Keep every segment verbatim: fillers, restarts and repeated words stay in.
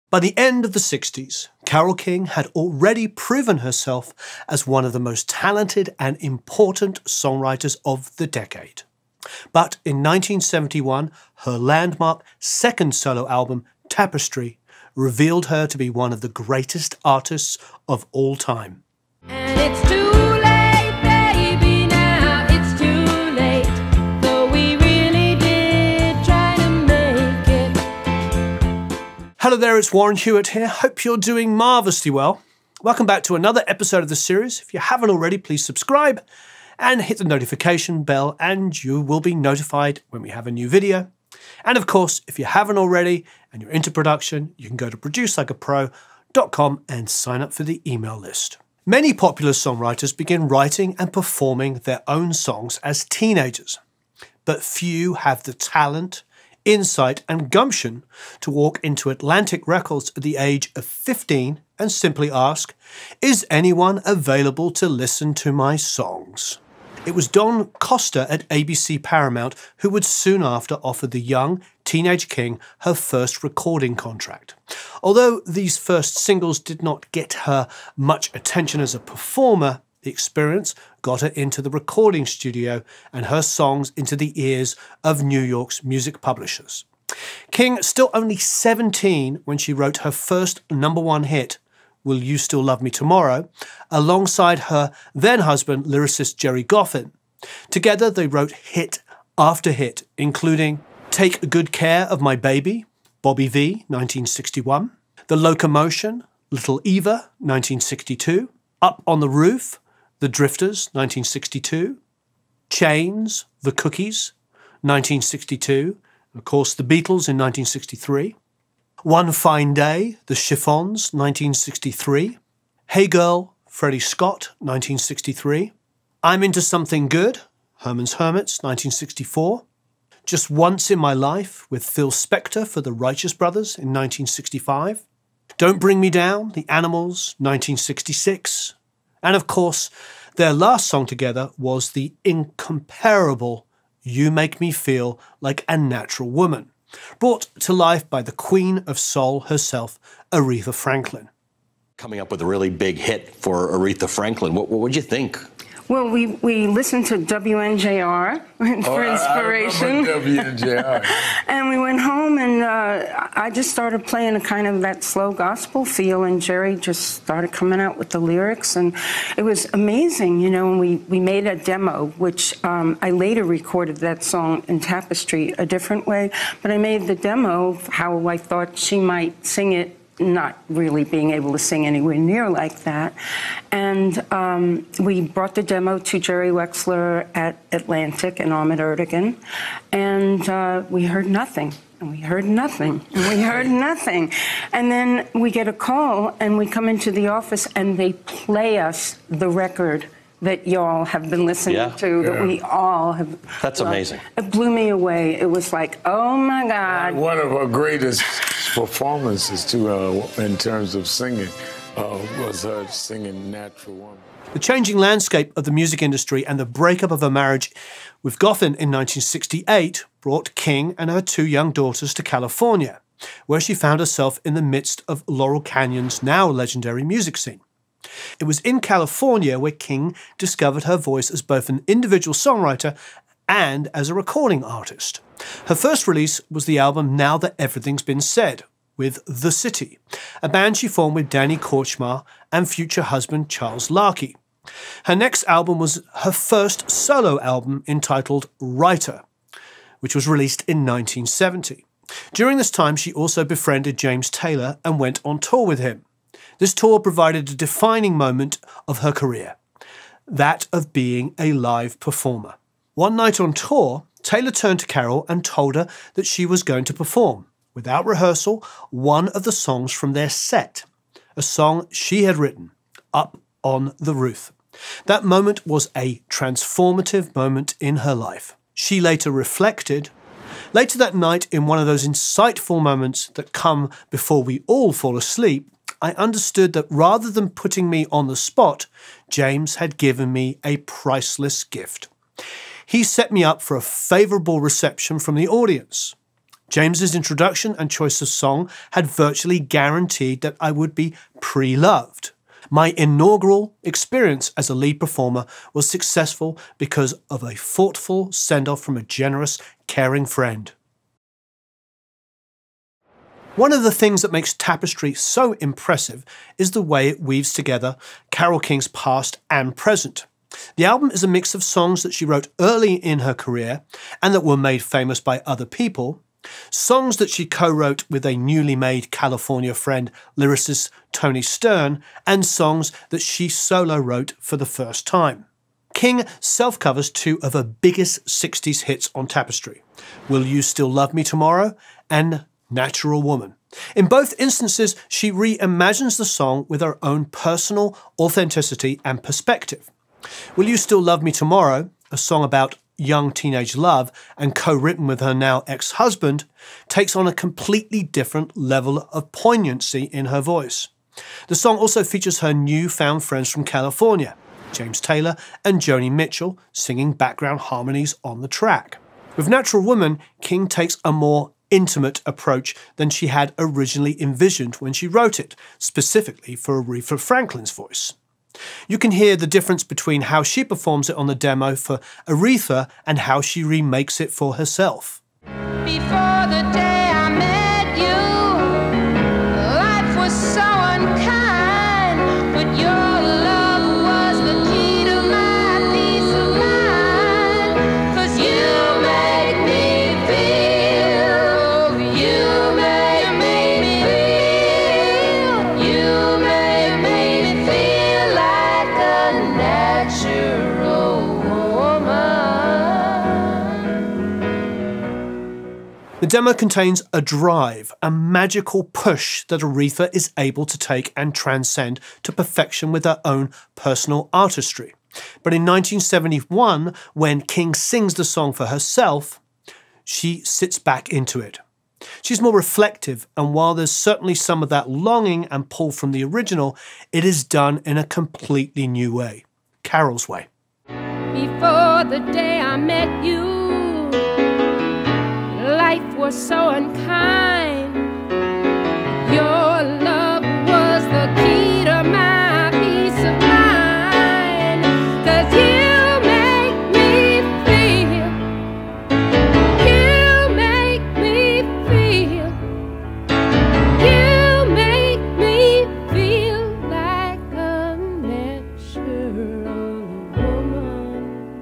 By the end of the sixties, Carole King had already proven herself as one of the most talented and important songwriters of the decade. But in nineteen seventy-one, her landmark second solo album, Tapestry, revealed her to be one of the greatest artists of all time. And it's too late, baby, now it's too late, though we really did try to make it. Hello there, it's Warren Hewitt here. Hope you're doing marvellously well. Welcome back to another episode of the series. If you haven't already, please subscribe and hit the notification bell and you will be notified when we have a new video. And of course, if you haven't already and you're into production, you can go to produce like a pro dot com and sign up for the email list. Many popular songwriters begin writing and performing their own songs as teenagers, but few have the talent, insight and gumption to walk into Atlantic Records at the age of fifteen and simply ask, "Is anyone available to listen to my songs?" It was Don Costa at A B C Paramount who would soon after offer the young teenage King her first recording contract. Although these first singles did not get her much attention as a performer, the experience got her into the recording studio and her songs into the ears of New York's music publishers. King, still only seventeen when she wrote her first number one hit, Will You Still Love Me Tomorrow, alongside her then-husband, lyricist Jerry Goffin. Together they wrote hit after hit, including Take Good Care of My Baby, Bobby V, nineteen sixty-one, The Locomotion, Little Eva, nineteen sixty-two, Up on the Roof, The Drifters, nineteen sixty-two, Chains, The Cookies, nineteen sixty-two, and of course The Beatles in nineteen sixty-three, One Fine Day, The Chiffons, nineteen sixty-three, Hey Girl, Freddie Scott, nineteen sixty-three, I'm Into Something Good, Herman's Hermits, nineteen sixty-four, Just Once in My Life with Phil Spector for the Righteous Brothers in nineteen sixty-five, Don't Bring Me Down, The Animals, nineteen sixty-six, and of course, their last song together was the incomparable You Make Me Feel Like a Natural Woman, brought to life by the Queen of Soul herself, Aretha Franklin. Coming up with a really big hit for Aretha Franklin. What, what would you think? Well, we, we listened to W N J R for oh, inspiration. I W N J R. And we went home and uh, I just started playing a kind of that slow gospel feel, and Jerry just started coming out with the lyrics, and it was amazing, you know, and we, we made a demo, which um, I later recorded that song in Tapestry a different way, but I made the demo how I thought she might sing it, not really being able to sing anywhere near like that. And um, we brought the demo to Jerry Wexler at Atlantic and Ahmet Ertegun, and uh, we heard nothing. And we heard nothing, and we heard nothing. And then we get a call, and we come into the office, and they play us the record that y'all have been listening yeah. to, that yeah. we all have. That's loved. amazing. It blew me away. It was like, oh my God. One of her greatest performances, too, uh, in terms of singing, uh, was her singing Natural Woman. The changing landscape of the music industry and the breakup of her marriage with Goffin in nineteen sixty-eight brought King and her two young daughters to California, where she found herself in the midst of Laurel Canyon's now legendary music scene. It was in California where King discovered her voice as both an individual songwriter and as a recording artist. Her first release was the album Now That Everything's Been Said, with The City, a band she formed with Danny Korchmar and future husband Charles Larkey. Her next album was her first solo album entitled Writer, which was released in nineteen seventy. During this time, she also befriended James Taylor and went on tour with him. This tour provided a defining moment of her career, that of being a live performer. One night on tour, Taylor turned to Carole and told her that she was going to perform, without rehearsal, one of the songs from their set, a song she had written, Up on the Roof. That moment was a transformative moment in her life. She later reflected, later that night, in one of those insightful moments that come before we all fall asleep, I understood that rather than putting me on the spot, James had given me a priceless gift. He set me up for a favourable reception from the audience. James's introduction and choice of song had virtually guaranteed that I would be pre-loved. My inaugural experience as a lead performer was successful because of a thoughtful send-off from a generous, caring friend. One of the things that makes Tapestry so impressive is the way it weaves together Carole King's past and present. The album is a mix of songs that she wrote early in her career and that were made famous by other people, songs that she co-wrote with a newly made California friend, lyricist Tony Stern, and songs that she solo wrote for the first time. King self-covers two of her biggest sixties hits on Tapestry, Will You Still Love Me Tomorrow and Natural Woman. In both instances, she reimagines the song with her own personal authenticity and perspective. Will You Still Love Me Tomorrow, a song about young teenage love and co-written with her now ex-husband, takes on a completely different level of poignancy in her voice. The song also features her newfound friends from California, James Taylor and Joni Mitchell, singing background harmonies on the track. With Natural Woman, King takes a more intimate approach than she had originally envisioned when she wrote it, specifically for Aretha Franklin's voice. You can hear the difference between how she performs it on the demo for Aretha and how she remakes it for herself. Before the day I met you, life was so unkind, but your love was the key to my peace of mind. 'Cause you make me feel, you make me feel, you make me feel like a natural woman. The demo contains a drive, a magical push that Aretha is able to take and transcend to perfection with her own personal artistry. But in nineteen seventy-one, when King sings the song for herself, she sits back into it. She's more reflective, and while there's certainly some of that longing and pull from the original, it is done in a completely new way. Carole's way. Before the day I met you, life was so unkind. Your love was the key to my peace of mind. 'Cause you make me feel, you make me feel, you make me feel like a natural woman.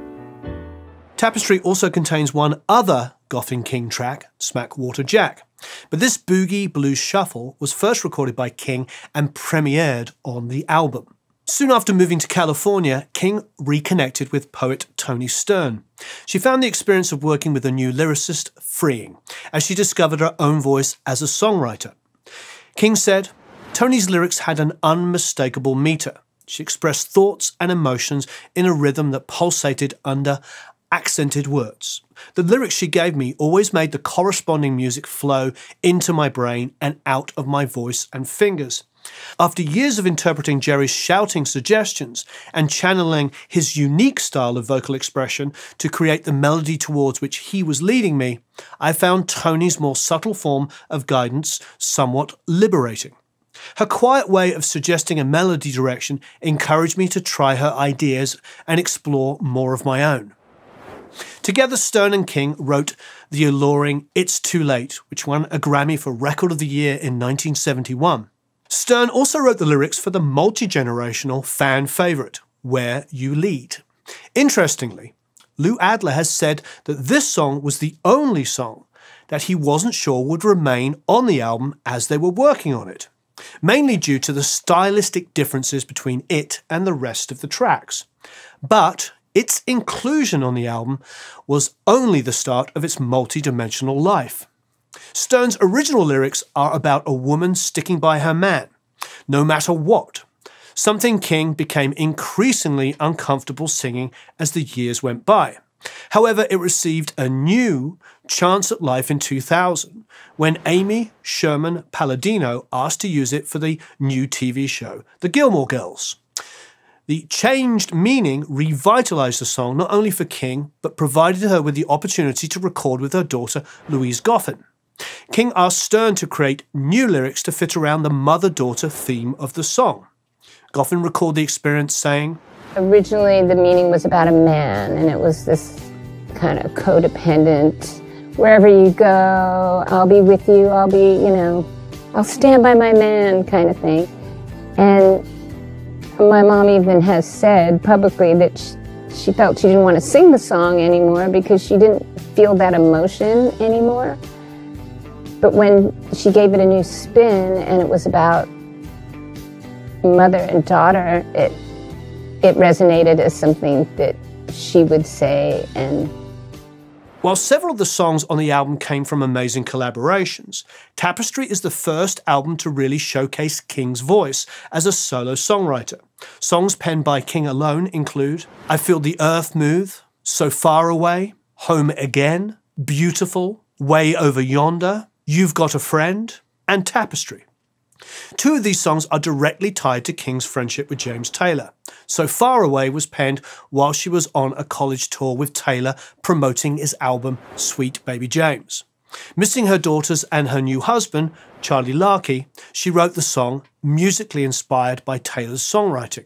Tapestry also contains one other Goffin and King track, Smackwater Jack. But this boogie blues shuffle was first recorded by King and premiered on the album. Soon after moving to California, King reconnected with poet Tony Stern. She found the experience of working with a new lyricist freeing, as she discovered her own voice as a songwriter. King said, Tony's lyrics had an unmistakable meter. She expressed thoughts and emotions in a rhythm that pulsated under accented words. The lyrics she gave me always made the corresponding music flow into my brain and out of my voice and fingers. After years of interpreting Jerry's shouting suggestions and channeling his unique style of vocal expression to create the melody towards which he was leading me, I found Tony's more subtle form of guidance somewhat liberating. Her quiet way of suggesting a melody direction encouraged me to try her ideas and explore more of my own. Together, Stern and King wrote the alluring It's Too Late, which won a Grammy for Record of the Year in nineteen seventy-one. Stern also wrote the lyrics for the multi-generational fan favourite, Where You Lead. Interestingly, Lou Adler has said that this song was the only song that he wasn't sure would remain on the album as they were working on it, mainly due to the stylistic differences between it and the rest of the tracks. But its inclusion on the album was only the start of its multi-dimensional life. Stern's original lyrics are about a woman sticking by her man, no matter what, something King became increasingly uncomfortable singing as the years went by. However, it received a new chance at life in two thousand, when Amy Sherman Palladino asked to use it for the new T V show, The Gilmore Girls. The changed meaning revitalized the song not only for King, but provided her with the opportunity to record with her daughter, Louise Goffin. King asked Stern to create new lyrics to fit around the mother-daughter theme of the song. Goffin recalled the experience saying, originally the meaning was about a man, and it was this kind of codependent, wherever you go, I'll be with you, I'll be, you know, I'll stand by my man kind of thing. And my mom even has said publicly that she, she felt she didn't want to sing the song anymore because she didn't feel that emotion anymore. But when she gave it a new spin and it was about mother and daughter, it it resonated as something that she would say. And while several of the songs on the album came from amazing collaborations, Tapestry is the first album to really showcase King's voice as a solo songwriter. Songs penned by King alone include I Feel the Earth Move, So Far Away, Home Again, Beautiful, Way Over Yonder, You've Got a Friend, and Tapestry. Two of these songs are directly tied to King's friendship with James Taylor. So Far Away was penned while she was on a college tour with Taylor promoting his album Sweet Baby James. Missing her daughters and her new husband, Charlie Larkey, she wrote the song musically inspired by Taylor's songwriting.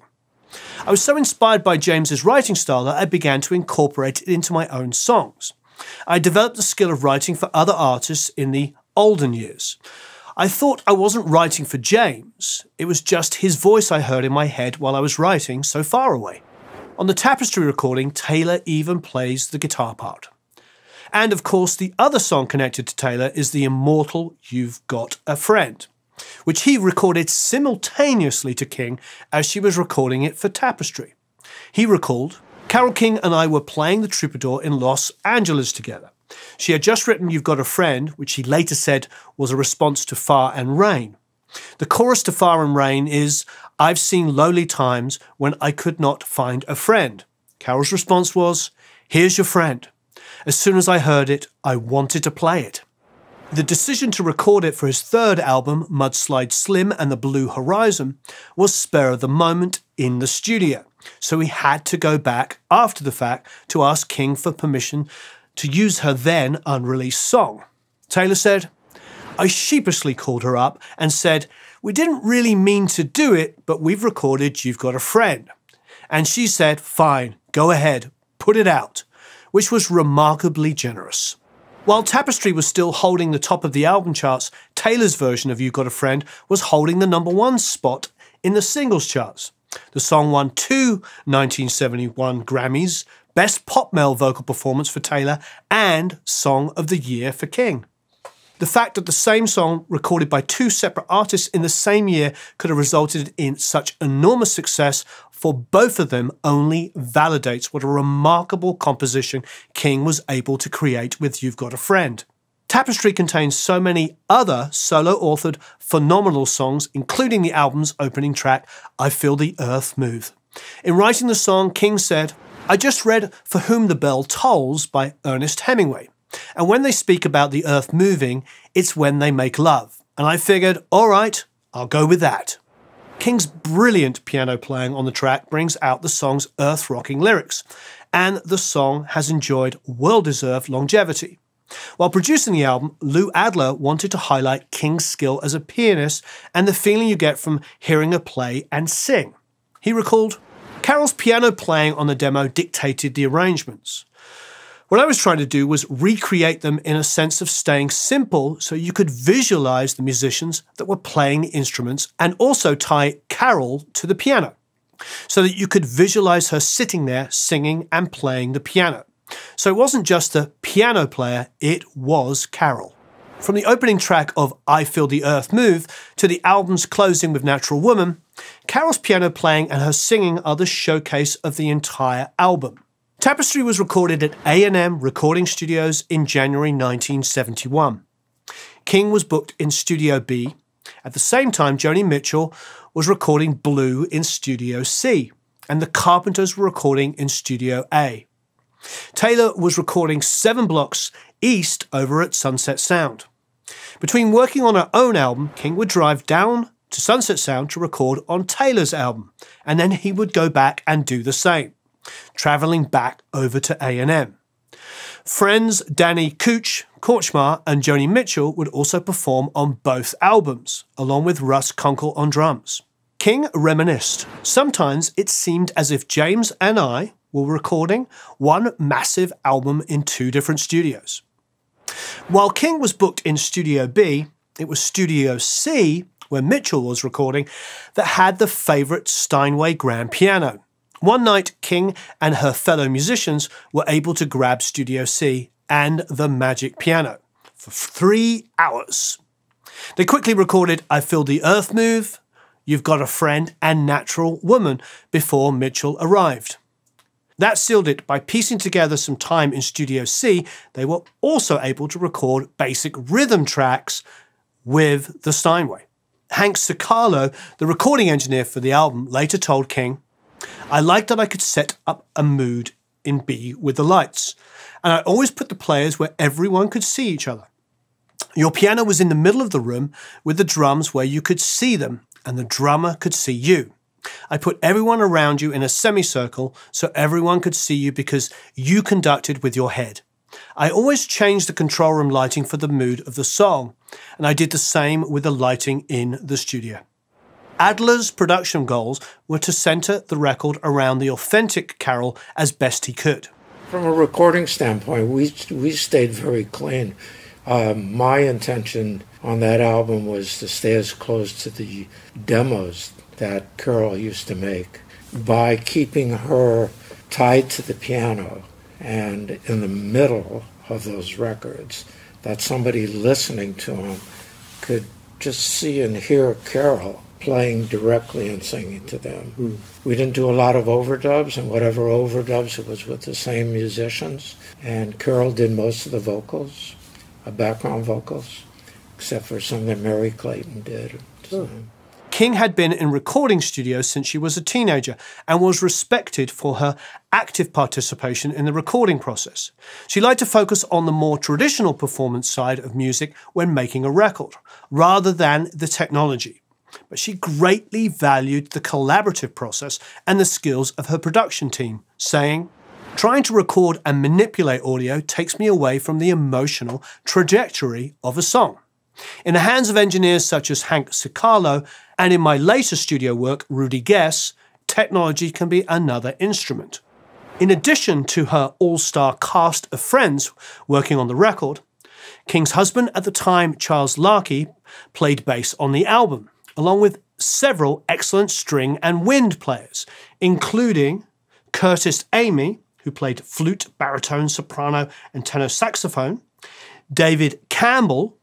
I was so inspired by James's writing style that I began to incorporate it into my own songs. I developed the skill of writing for other artists in the olden years. I thought I wasn't writing for James, it was just his voice I heard in my head while I was writing So Far Away. On the Tapestry recording, Taylor even plays the guitar part. And of course, the other song connected to Taylor is the immortal You've Got a Friend, which he recorded simultaneously to King as she was recording it for Tapestry. He recalled, Carole King and I were playing the Troubadour in Los Angeles together. She had just written You've Got a Friend, which she later said was a response to Far and Rain. The chorus to Far and Rain is, I've seen lonely times when I could not find a friend. Carole's response was, here's your friend. As soon as I heard it, I wanted to play it. The decision to record it for his third album, Mudslide Slim and the Blue Horizon, was spur of the moment in the studio. So he had to go back after the fact to ask King for permission to use her then unreleased song. Taylor said, I sheepishly called her up and said, we didn't really mean to do it, but we've recorded You've Got a Friend. And she said, fine, go ahead, put it out, which was remarkably generous. While Tapestry was still holding the top of the album charts, Taylor's version of You've Got a Friend was holding the number one spot in the singles charts. The song won two nineteen seventy-one Grammys, Best Pop Male Vocal Performance for Taylor, and Song of the Year for King. The fact that the same song recorded by two separate artists in the same year could have resulted in such enormous success for both of them only validates what a remarkable composition King was able to create with You've Got a Friend. Tapestry contains so many other solo-authored phenomenal songs, including the album's opening track, I Feel the Earth Move. In writing the song, King said, I just read For Whom the Bell Tolls by Ernest Hemingway. And when they speak about the earth moving, it's when they make love. And I figured, all right, I'll go with that. King's brilliant piano playing on the track brings out the song's earth-rocking lyrics, and the song has enjoyed well-deserved longevity. While producing the album, Lou Adler wanted to highlight King's skill as a pianist and the feeling you get from hearing her play and sing. He recalled, Carole's piano playing on the demo dictated the arrangements. What I was trying to do was recreate them in a sense of staying simple so you could visualize the musicians that were playing the instruments and also tie Carole to the piano so that you could visualize her sitting there singing and playing the piano. So it wasn't just the piano player, it was Carole. From the opening track of I Feel the Earth Move to the album's closing with Natural Woman, Carole's piano playing and her singing are the showcase of the entire album. Tapestry was recorded at A and M Recording Studios in January nineteen seventy-one. King was booked in Studio B. At the same time, Joni Mitchell was recording Blue in Studio C, and the Carpenters were recording in Studio A. Taylor was recording seven blocks east over at Sunset Sound. Between working on her own album, King would drive down to Sunset Sound to record on Taylor's album, and then he would go back and do the same, travelling back over to A and M. Friends Danny Cooch, Korchmar and Joni Mitchell would also perform on both albums, along with Russ Kunkel on drums. King reminisced. Sometimes it seemed as if James and I were recording one massive album in two different studios. While King was booked in Studio B, it was Studio C, where Mitchell was recording, that had the favourite Steinway grand piano. One night, King and her fellow musicians were able to grab Studio C and the magic piano for three hours. They quickly recorded I Feel the Earth Move, You've Got a Friend and Natural Woman before Mitchell arrived. That sealed it. By piecing together some time in Studio C, they were also able to record basic rhythm tracks with the Steinway. Hank Cicalo, the recording engineer for the album, later told King, I liked that I could set up a mood in B with the lights, and I always put the players where everyone could see each other. Your piano was in the middle of the room with the drums where you could see them, and the drummer could see you. I put everyone around you in a semicircle so everyone could see you because you conducted with your head. I always changed the control room lighting for the mood of the song, and I did the same with the lighting in the studio. Adler's production goals were to centre the record around the authentic Carole as best he could. From a recording standpoint, we, we stayed very clean. Um, my intention on that album was to stay as close to the demos that Carole used to make by keeping her tied to the piano and in the middle of those records, that somebody listening to them could just see and hear Carole playing directly and singing to them. Mm. We didn't do a lot of overdubs, and whatever overdubs, it was with the same musicians. And Carole did most of the vocals, uh, background vocals, except for some that Mary Clayton did. So. King had been in recording studios since she was a teenager and was respected for her active participation in the recording process. She liked to focus on the more traditional performance side of music when making a record, rather than the technology. But she greatly valued the collaborative process and the skills of her production team, saying, trying to record and manipulate audio takes me away from the emotional trajectory of a song. In the hands of engineers such as Hank Cicalo and in my later studio work, Rudy Guess, technology can be another instrument. In addition to her all-star cast of friends working on the record, King's husband at the time, Charles Larkey, played bass on the album, along with several excellent string and wind players, including Curtis Amy, who played flute, baritone, soprano, and tenor saxophone, David Campbell,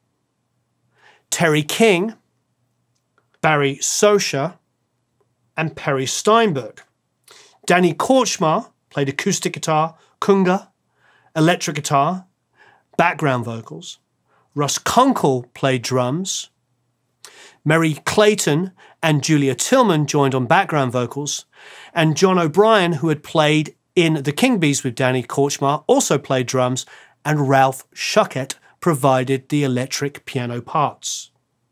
Terry King, Barry Sosha, and Perry Steinberg. Danny Korchmar played acoustic guitar, kunga, electric guitar, background vocals. Russ Kunkel played drums. Mary Clayton and Julia Tillman joined on background vocals. And John O'Brien, who had played in the King Bees with Danny Korchmar, also played drums, and Ralph Schuckett provided the electric piano parts.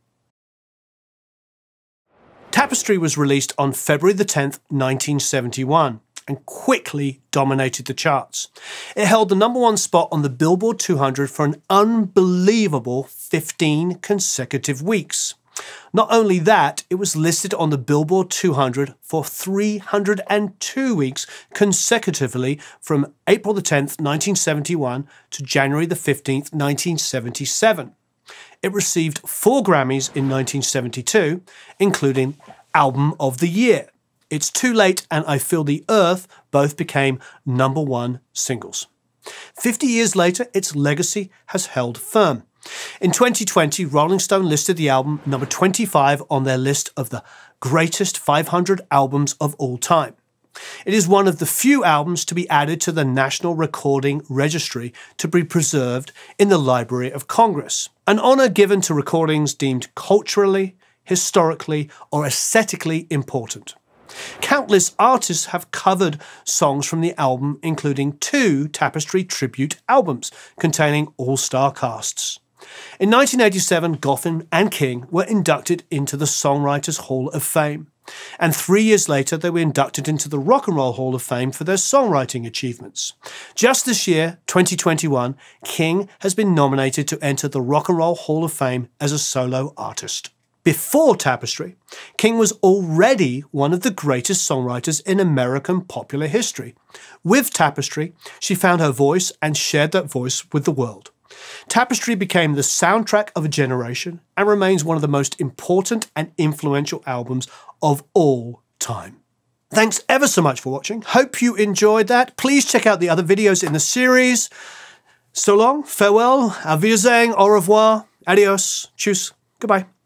Tapestry was released on February the tenth, nineteen seventy-one, and quickly dominated the charts. It held the number one spot on the Billboard two hundred for an unbelievable fifteen consecutive weeks. Not only that, it was listed on the Billboard two hundred for three hundred two weeks consecutively from April the tenth, nineteen seventy-one to January the fifteenth, nineteen seventy-seven. It received four Grammys in nineteen seventy-two, including Album of the Year. It's Too Late and I Feel the Earth both became number one singles. Fifty years later, its legacy has held firm. In twenty twenty, Rolling Stone listed the album number twenty-five on their list of the greatest five hundred albums of all time. It is one of the few albums to be added to the National Recording Registry to be preserved in the Library of Congress, an honor given to recordings deemed culturally, historically, or aesthetically important. Countless artists have covered songs from the album, including two Tapestry tribute albums containing all-star casts. In nineteen eighty-seven, Goffin and King were inducted into the Songwriters Hall of Fame, and three years later they were inducted into the Rock and Roll Hall of Fame for their songwriting achievements. Just this year, twenty twenty-one, King has been nominated to enter the Rock and Roll Hall of Fame as a solo artist. Before Tapestry, King was already one of the greatest songwriters in American popular history. With Tapestry, she found her voice and shared that voice with the world. Tapestry became the soundtrack of a generation and remains one of the most important and influential albums of all time. Thanks ever so much for watching. Hope you enjoyed that. Please check out the other videos in the series. So long, farewell, auf Wiedersehen, au revoir, adios, tschüss, goodbye.